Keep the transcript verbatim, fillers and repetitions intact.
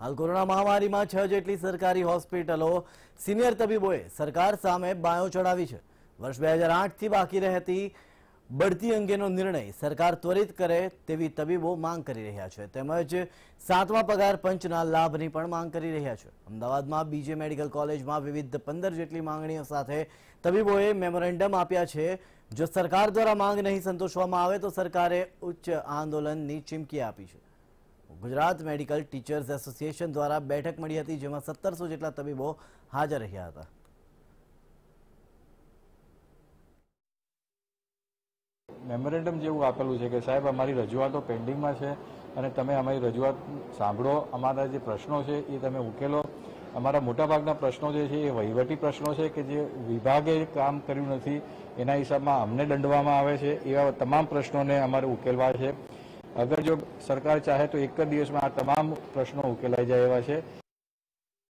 હાલ કોરોના મહામારીમાં છ જેટલી સરકારી હોસ્પિટલો સિનિયર તબીબોએ સરકાર સામે બાયો ચડાવી છે। વર્ષ બે હજાર આઠથી બાકી રહેતી બઢતી અંગેનો નિર્ણય સરકાર ત્વરિત કરે તેવી તબીબો માંગ કરી રહ્યા છે, તેમજ સાતમા પગાર પંચના લાભની પણ માંગ કરી રહ્યા છે। અમદાવાદમાં બીજે મેડિકલ કોલેજમાં વિવિધ પંદર જેટલી માંગણીઓ સાથે તબીબોએ મેમોરેન્ડમ આપ્યા છે। જો સરકાર દ્વારા માંગ નહીં સંતોષવામાં આવે તો સરકારે ઉચ્ચ આંદોલનની ચીમકી આપી છે। ગુજરાત મેડિકલ ટીચર્સ એસોસિએશન દ્વારા બેઠક મળી હતી, જેમાં સત્તરસો જેટલા તબીબો હાજર રહ્યા હતા। મેમોરેન્ડમ જેવું આપેલું છે કે સાહેબ અમારી રજૂઆતો પેન્ડિંગમાં છે અને તમે અમારી રજૂઆત સાંભળો, અમારા જે પ્રશ્નો છે એ તમે ઉકેલો। અમારા મોટાભાગના પ્રશ્નો જે છે એ વહીવટી પ્રશ્નો છે કે જે વિભાગે કામ કર્યું નથી એના હિસાબમાં અમને દંડવામાં આવે છે, એવા તમામ પ્રશ્નોને અમારે ઉકેલવા છે। અગર જો સરકાર ચાહે તો એક જ દિવસમાં આ તમામ પ્રશ્નો ઉકેલાઈ જાય એવા છે।